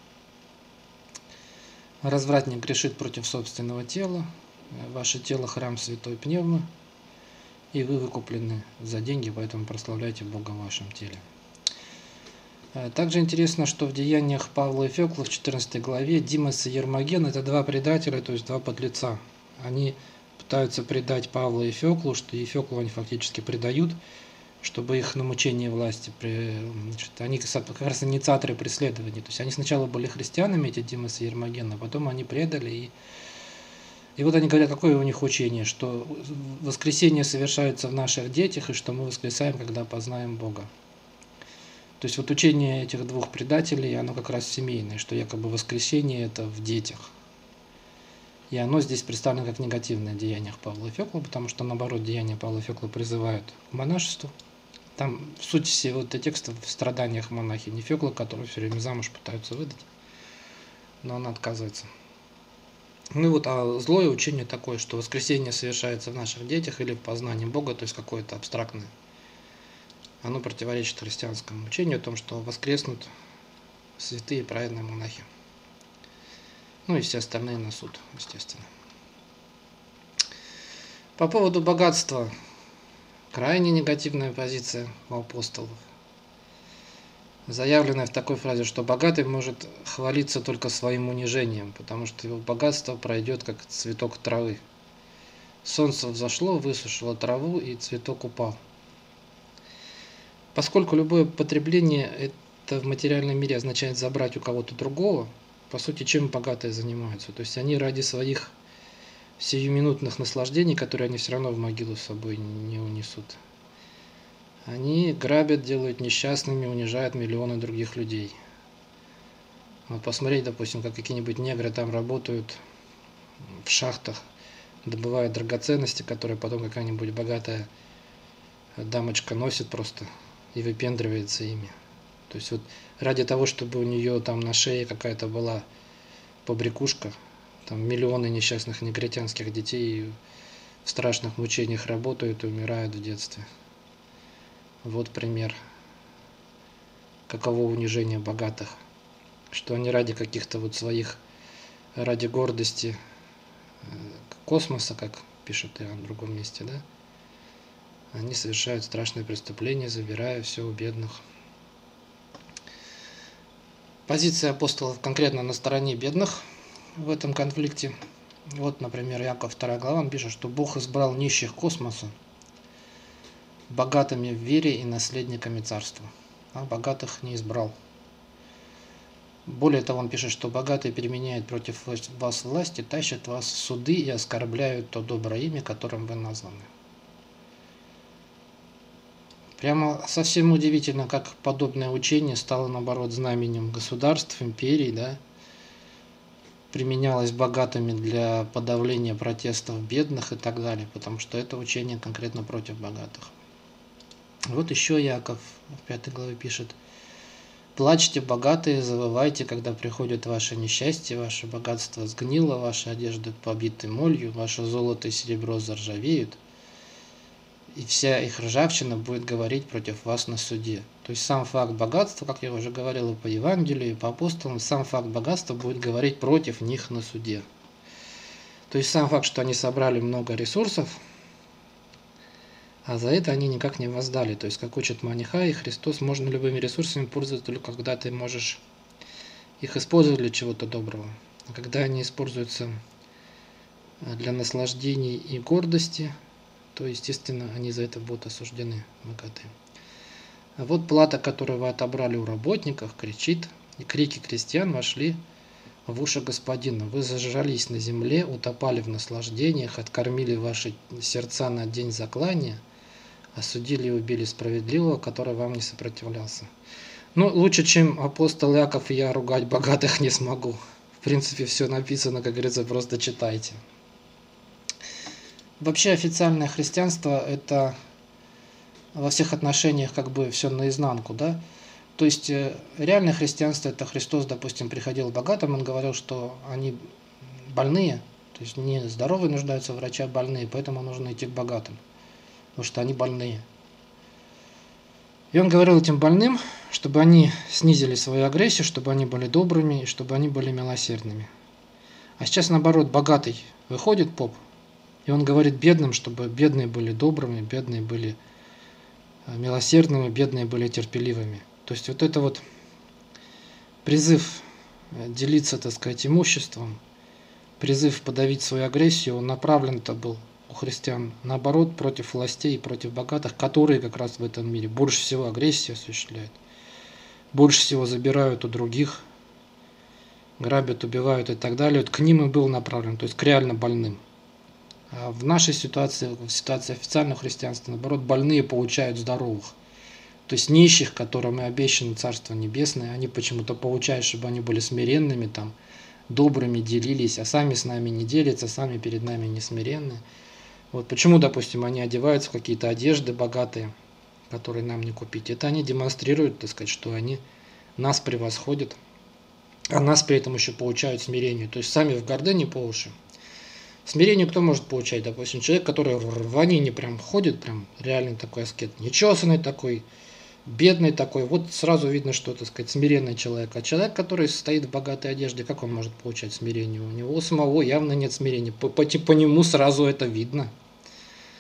Speaker 1: Развратник грешит против собственного тела. Ваше тело – храм святой пневмы, и вы выкуплены за деньги, поэтому прославляйте Бога в вашем теле. Также интересно, что в деяниях Павла и Фёкла в четырнадцатой главе Димас и Ермоген – это два предателя, то есть два подлеца. Они пытаются предать Павла и Фёклу, что и Фёклу они фактически предают, чтобы их на мучение власти, они как раз инициаторы преследования. То есть они сначала были христианами, эти Димас и Ермоген, а потом они предали. И, и вот они говорят, какое у них учение, что воскресение совершается в наших детях, и что мы воскресаем, когда познаем Бога. То есть вот учение этих двух предателей, оно как раз семейное, что якобы воскресение это в детях. И оно здесь представлено как негативное в деяниях Павла и Фёкла, потому что наоборот деяния Павла и Фёкла призывают к монашеству. Там суть всего этого текста в страданиях монахини Фёклы, которую все время замуж пытаются выдать, но она отказывается. Ну и вот, а злое учение такое, что воскресение совершается в наших детях или в познании Бога, то есть какое-то абстрактное. Оно противоречит христианскому учению о том, что воскреснут святые и праведные монахи. Ну и все остальные на суд, естественно. По поводу богатства. крайне негативная позиция у апостолов, заявленная в такой фразе, что богатый может хвалиться только своим унижением, потому что его богатство пройдет как цветок травы. Солнце взошло, высушило траву, и цветок упал. Поскольку любое потребление это в материальном мире означает забрать у кого-то другого, по сути, чем богатые занимаются? То есть они ради своих сиюминутных наслаждений, которые они все равно в могилу с собой не унесут, они грабят, делают несчастными, унижают миллионы других людей. Вот посмотреть, допустим, как какие-нибудь негры там работают в шахтах, добывают драгоценности, которые потом какая-нибудь богатая дамочка носит просто и выпендривается ими. То есть вот ради того, чтобы у нее там на шее какая-то была побрякушка, там миллионы несчастных негритянских детей в страшных мучениях работают и умирают в детстве. Вот пример, каково унижение богатых, что они ради каких-то вот своих, ради гордости космоса, как пишет Иоанн в другом месте, да, они совершают страшные преступления, забирая все у бедных. Позиция апостолов конкретно на стороне бедных в этом конфликте. Вот, например, Иаков вторая глава, он пишет, что Бог избрал нищих космоса богатыми в вере и наследниками царства, а богатых не избрал. Более того, он пишет, что богатые применяют против вас власти, тащат вас в суды и оскорбляют то доброе имя, которым вы названы. Прямо совсем удивительно, как подобное учение стало, наоборот, знаменем государств, империй, да, применялось богатыми для подавления протестов бедных и так далее, потому что это учение конкретно против богатых. Вот еще Иаков в пятой главе пишет: «Плачьте, богатые, завывайте, когда приходит ваше несчастье, ваше богатство сгнило, ваши одежды побиты молью, ваше золото и серебро заржавеют, и вся их ржавчина будет говорить против вас на суде». То есть сам факт богатства, как я уже говорил и по Евангелию, и по апостолам, сам факт богатства будет говорить против них на суде. То есть сам факт, что они собрали много ресурсов, а за это они никак не воздали. То есть, как учит Манихай и Христос, можно любыми ресурсами пользоваться только когда ты можешь их использовать для чего-то доброго. А когда они используются для наслаждений и гордости, то, естественно, они за это будут осуждены, богатые. А вот плата, которую вы отобрали у работников, кричит, и крики крестьян вошли в уши господина. Вы зажрались на земле, утопали в наслаждениях, откормили ваши сердца на день заклания, осудили и убили справедливого, который вам не сопротивлялся. Ну, лучше, чем апостол Иаков, я ругать богатых не смогу. В принципе, все написано, как говорится, просто читайте. Вообще официальное христианство – это во всех отношениях как бы все наизнанку, да? То есть реальное христианство – это Христос, допустим, приходил к богатым, он говорил, что они больные, то есть не здоровые нуждаются в враче, а больные, поэтому нужно идти к богатым, потому что они больные. И он говорил этим больным, чтобы они снизили свою агрессию, чтобы они были добрыми и чтобы они были милосердными. А сейчас, наоборот, богатый выходит поп, и он говорит бедным, чтобы бедные были добрыми, бедные были милосердными, бедные были терпеливыми. То есть вот это вот призыв делиться, так сказать, имуществом, призыв подавить свою агрессию, он направлен-то был у христиан, наоборот, против властей и против богатых, которые как раз в этом мире больше всего агрессии осуществляют, больше всего забирают у других, грабят, убивают и так далее. Вот к ним и был направлен, то есть к реально больным. А в нашей ситуации, в ситуации официального христианства, наоборот, больные получают здоровых. То есть нищих, которым и обещано Царство Небесное, они почему-то получают, чтобы они были смиренными, там, добрыми, делились, а сами с нами не делятся, сами перед нами не смиренны. Вот почему, допустим, они одеваются в какие-то одежды богатые, которые нам не купить. Это они демонстрируют, так сказать, что они нас превосходят, а нас при этом еще получают смирение. То есть сами в гордыне по уши. Смирение кто может получать? Допустим, человек, который в рванине прям ходит, прям реальный такой аскет, нечесанный такой, бедный такой, вот сразу видно, что, так сказать, смиренный человек. А человек, который стоит в богатой одежде, как он может получать смирение? У него самого явно нет смирения, по, по, по нему сразу это видно.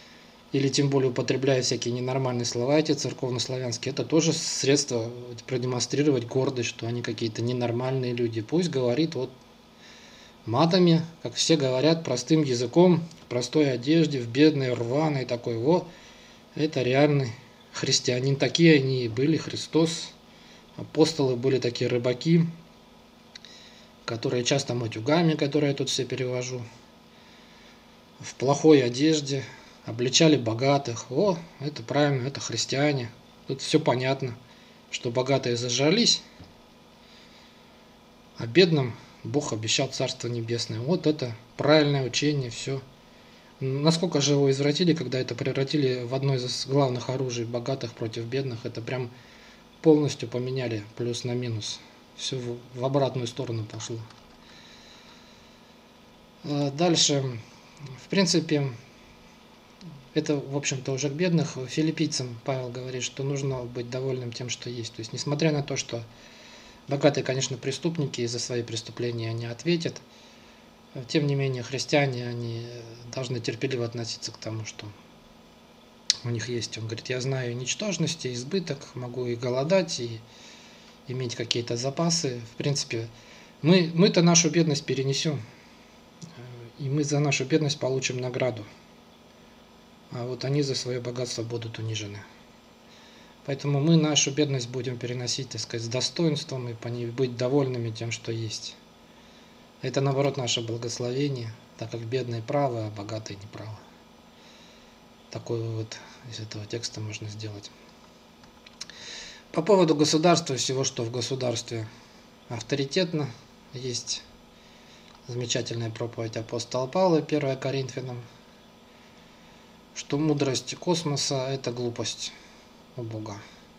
Speaker 1: или тем более употребляя всякие ненормальные слова, эти церковнославянские, это тоже средство продемонстрировать гордость, что они какие-то ненормальные люди. Пусть говорит вот матами, как все говорят, простым языком, в простой одежде, в бедной, рваной такой. Вот, это реальный христианин. Такие они и были, Христос. Апостолы были такие рыбаки, которые часто матюгами, которые я тут все перевожу, в плохой одежде, обличали богатых. О, это правильно, это христиане. Тут все понятно, что богатые зажрались, а бедным Бог обещал Царство Небесное. Вот это правильное учение, все. Насколько же его извратили, когда это превратили в одно из главных оружий богатых против бедных, это прям полностью поменяли плюс на минус. Все в обратную сторону пошло. Дальше, в принципе, это, в общем-то, уже к бедных. Филиппийцам Павел говорит, что нужно быть довольным тем, что есть. То есть, несмотря на то, что богатые, конечно, преступники, и за свои преступления они ответят, тем не менее, христиане, они должны терпеливо относиться к тому, что у них есть. Он говорит, я знаю ничтожности, избыток, могу и голодать, и иметь какие-то запасы. В принципе, мы, мы-то нашу бедность перенесем, и мы за нашу бедность получим награду. А вот они за свое богатство будут унижены. Поэтому мы нашу бедность будем переносить, так сказать, с достоинством и по ней быть довольными тем, что есть. Это, наоборот, наше благословение, так как бедные правы, а богатые неправы. Такой вывод из этого текста можно сделать. По поводу государства и всего, что в государстве авторитетно, есть замечательная проповедь апостола Павла, первое Коринфянам, что мудрость космоса – это глупость у Бога.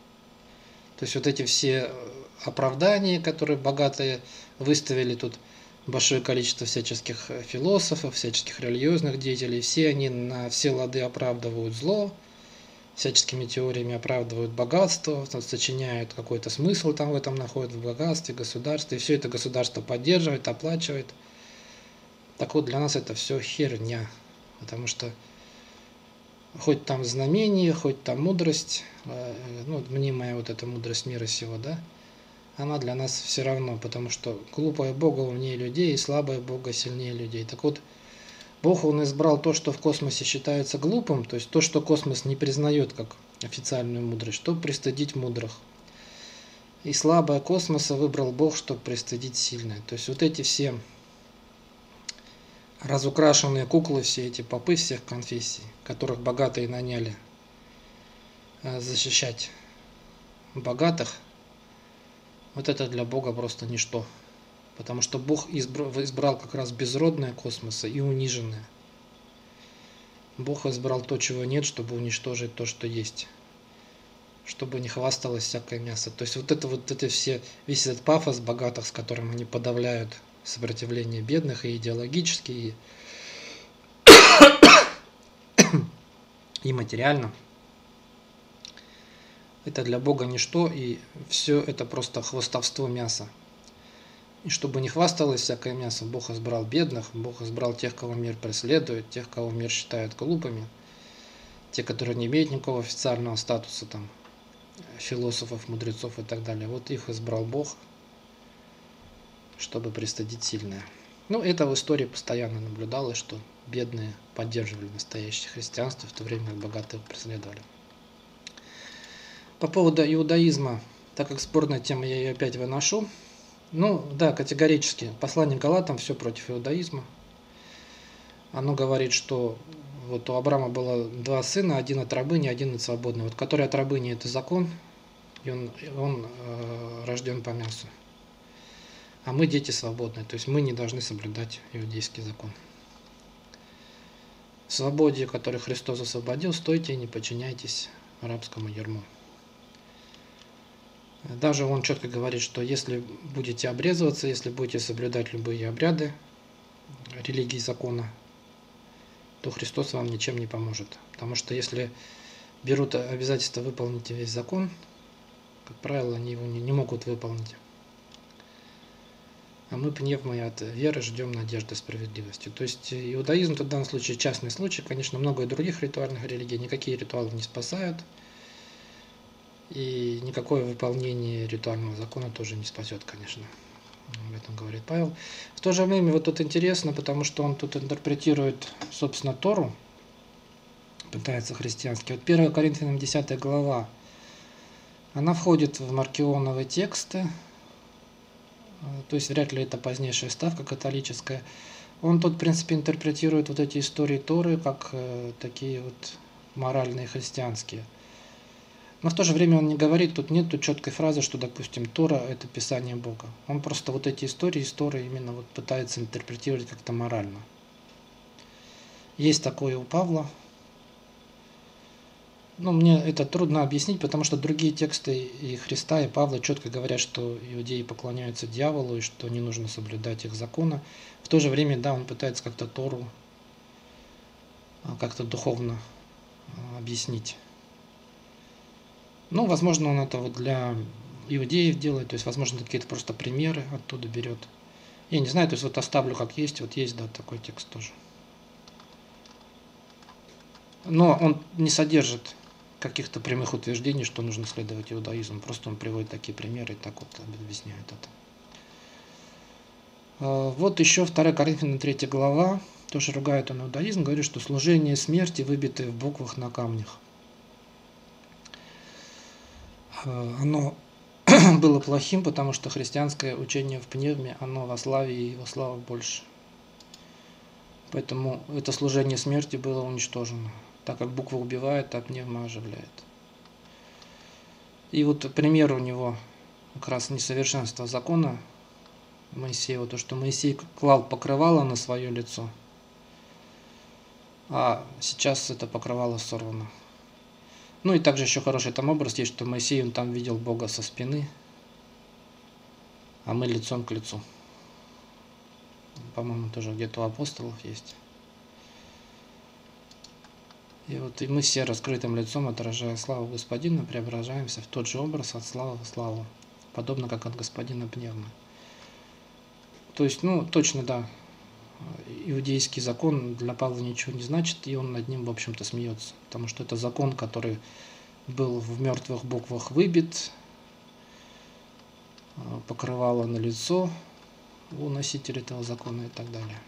Speaker 1: То есть вот эти все оправдания, которые богатые выставили тут, большое количество всяческих философов, всяческих религиозных деятелей, все они на все лады оправдывают зло, всяческими теориями оправдывают богатство, сочиняют какой-то смысл там в этом, находят в богатстве, государстве, и все это государство поддерживает, оплачивает. Так вот, для нас это все херня, потому что хоть там знамение, хоть там мудрость, ну, мнимая вот эта мудрость мира сего, да, она для нас все равно, потому что глупое Бога умнее людей, и слабое Бога сильнее людей. Так вот, Бог, Он избрал то, что в космосе считается глупым, то есть то, что космос не признает как официальную мудрость, чтобы пристыдить мудрых. И слабое космоса выбрал Бог, чтобы пристыдить сильное. То есть вот эти все разукрашенные куклы, все эти попы всех конфессий, которых богатые наняли защищать богатых, вот это для Бога просто ничто. Потому что Бог избрал как раз безродное космоса и униженное. Бог избрал то, чего нет, чтобы уничтожить то, что есть. Чтобы не хвасталось всякое мясо. То есть вот это вот это все, весь этот пафос богатых, с которым они подавляют сопротивление бедных и идеологически, и, и материально. Это для Бога ничто, и все это просто хвастовство мяса. И чтобы не хвасталось всякое мясо, Бог избрал бедных, Бог избрал тех, кого мир преследует, тех, кого мир считает глупыми, те, которые не имеют никакого официального статуса, там, философов, мудрецов и так далее. Вот их избрал Бог, чтобы пристыдить сильное. Ну, это в истории постоянно наблюдалось, что бедные поддерживали настоящее христианство, в то время как богатые преследовали. По поводу иудаизма, так как спорная тема, я ее опять выношу. Ну, да, категорически. Послание к Галатам все против иудаизма. Оно говорит, что вот у Авраама было два сына, один от рабыни, один от свободной. Вот который от рабыни – это закон, и он, он э, рожден по мясу. А мы дети свободные, то есть мы не должны соблюдать иудейский закон. В свободе, который Христос освободил, стойте и не подчиняйтесь рабскому ярму. Даже он четко говорит, что если будете обрезываться, если будете соблюдать любые обряды религии закона, то Христос вам ничем не поможет. Потому что если берут обязательство выполнить весь закон, как правило, они его не, не могут выполнить. а мы пневмой от веры ждем надежды справедливости. То есть иудаизм в данном случае частный случай, конечно, много и других ритуальных религий, никакие ритуалы не спасают, и никакое выполнение ритуального закона тоже не спасет, конечно. Об этом говорит Павел. В то же время вот тут интересно, потому что он тут интерпретирует, собственно, Тору, пытается христиански. Вот первое Коринфянам десятая глава, она входит в маркионовые тексты, то есть вряд ли это позднейшая ставка католическая. Он тут, в принципе, интерпретирует вот эти истории Торы как э, такие вот моральные христианские. Но в то же время он не говорит, тут нет четкой фразы, что, допустим, Тора – это Писание Бога. Он просто вот эти истории из Торы именно вот пытается интерпретировать как-то морально. Есть такое у Павла. Ну, мне это трудно объяснить, потому что другие тексты и Христа, и Павла четко говорят, что иудеи поклоняются дьяволу, и что не нужно соблюдать их законы. В то же время, да, он пытается как-то Тору как-то духовно объяснить. Ну, возможно, он это вот для иудеев делает, то есть, возможно, какие-то просто примеры оттуда берет. Я не знаю, то есть, вот оставлю как есть, вот есть, да, такой текст тоже. Но он не содержит каких-то прямых утверждений, что нужно следовать иудаизму. Просто он приводит такие примеры и так вот объясняет это. Вот еще вторая Коринфянам третья глава, тоже ругает он иудаизм, говорит, что служение смерти выбиты в буквах на камнях. Оно было плохим, потому что христианское учение в пневме, оно во славе, и его слава больше. Поэтому это служение смерти было уничтожено, так как буква убивает, а пневма оживляет. И вот пример у него как раз несовершенство закона Моисеева, то, что Моисей клал покрывало на свое лицо, а сейчас это покрывало сорвано. Ну и также еще хороший там образ есть, что Моисей, он там видел Бога со спины, а мы лицом к лицу. По-моему, тоже где-то у апостолов есть. И вот и мы все раскрытым лицом, отражая славу Господина, преображаемся в тот же образ от славы в славу, подобно как от Господина пневмы. То есть, ну, точно, да, иудейский закон для Павла ничего не значит, и он над ним, в общем-то, смеется, потому что это закон, который был в мертвых буквах выбит, покрывало на лицо у носителя этого закона и так далее.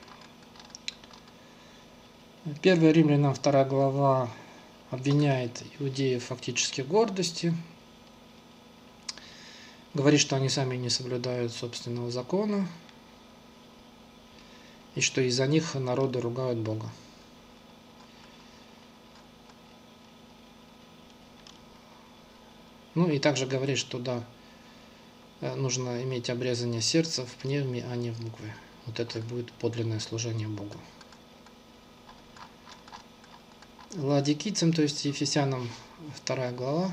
Speaker 1: Первая Римлянам вторая глава обвиняет иудеев фактически в гордости, говорит, что они сами не соблюдают собственного закона, и что из-за них народы ругают Бога. Ну и также говорит, что да, нужно иметь обрезание сердца в пневме, а не в букве. Вот это будет подлинное служение Богу. Ладикийцам, то есть Ефесянам вторая глава,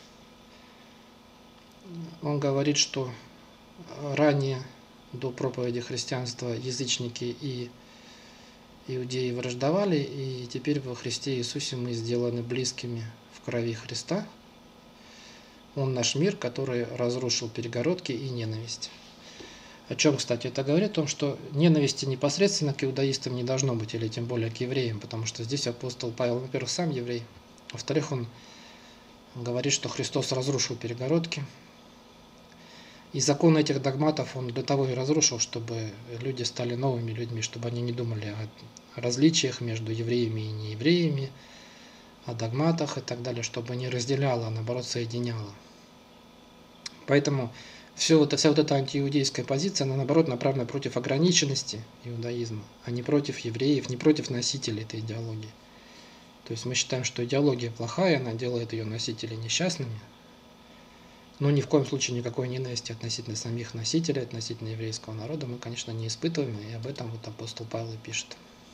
Speaker 1: он говорит, что ранее до проповеди христианства язычники и иудеи враждовали, и теперь во Христе Иисусе мы сделаны близкими в крови Христа. Он наш мир, который разрушил перегородки и ненависть. О чем, кстати, это говорит? О том, что ненависти непосредственно к иудаистам не должно быть, или тем более к евреям, потому что здесь апостол Павел, во-первых, сам еврей, во-вторых, он говорит, что Христос разрушил перегородки. И закон этих догматов он для того и разрушил, чтобы люди стали новыми людьми, чтобы они не думали о различиях между евреями и неевреями, о догматах и так далее, чтобы не разделяло, а наоборот соединяло. Поэтому все вот, вся вот эта антииудейская позиция, она наоборот направлена против ограниченности иудаизма, а не против евреев, не против носителей этой идеологии. То есть мы считаем, что идеология плохая, она делает ее носителей несчастными, но ни в коем случае никакой ненависти относительно самих носителей, относительно еврейского народа мы, конечно, не испытываем, и об этом вот апостол Павел и пишет.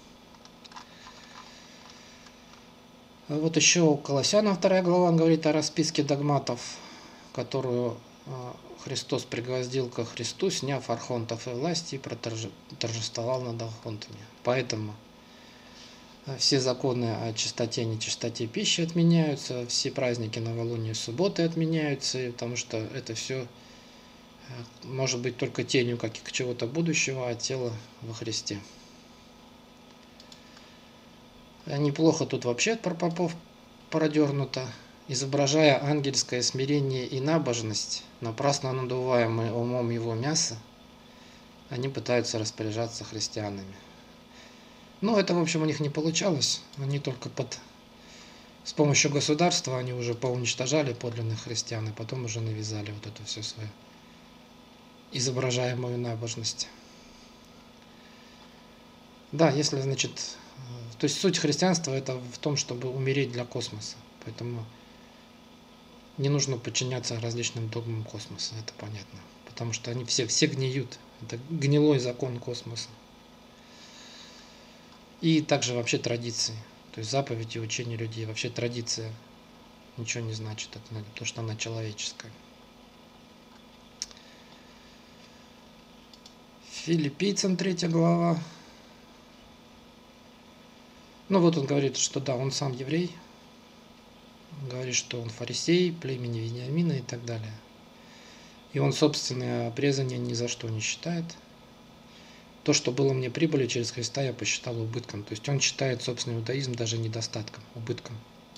Speaker 1: Вот еще Колоссянам вторая глава говорит о расписке догматов, которую Христос пригвоздил ко Христу, сняв архонтов и власти, и проторжествовал над архонтами. Поэтому все законы о чистоте и нечистоте пищи отменяются, все праздники новолуния и субботы отменяются, потому что это все может быть только тенью как чего-то будущего, а тело во Христе. Неплохо тут вообще про попов продернуто. Изображая ангельское смирение и набожность, напрасно надуваемое умом его мясо, они пытаются распоряжаться христианами. Но это, в общем, у них не получалось. Они только под... с помощью государства они уже поуничтожали подлинных христиан, и потом уже навязали вот эту всю свою изображаемую набожность. Да, если, значит... То есть суть христианства это в том, чтобы умереть для космоса. Поэтому не нужно подчиняться различным догмам космоса, это понятно. Потому что они все, все гниют. Это гнилой закон космоса. И также вообще традиции. То есть заповеди, учения людей. Вообще традиция ничего не значит, это, потому что она человеческая. Филиппийцам третья глава. Ну вот он говорит, что да, он сам еврей. Говорит, что он фарисей, племени Вениамина и так далее. И он собственное обрезание ни за что не считает. То, что было мне прибылью через Христа, я посчитал убытком. То есть он считает собственный иудаизм даже недостатком, убытком.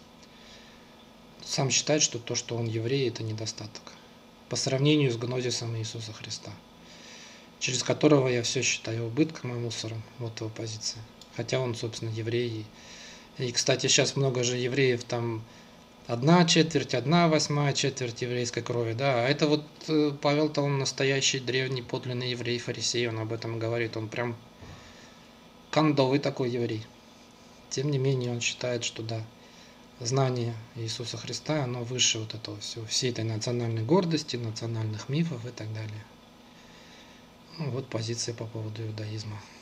Speaker 1: Сам считает, что то, что он еврей, это недостаток. По сравнению с гнозисом Иисуса Христа, через которого я все считаю убытком и мусором. Вот его позиция. Хотя он, собственно, еврей. И, кстати, сейчас много же евреев там... Одна четверть, одна восьмая четверть еврейской крови, да. А это вот Павел-то он настоящий древний подлинный еврей, фарисей, он об этом говорит. Он прям кондовый такой еврей. Тем не менее, он считает, что да, знание Иисуса Христа, оно выше вот этого всего, всей этой национальной гордости, национальных мифов и так далее. Ну, вот позиция по поводу иудаизма.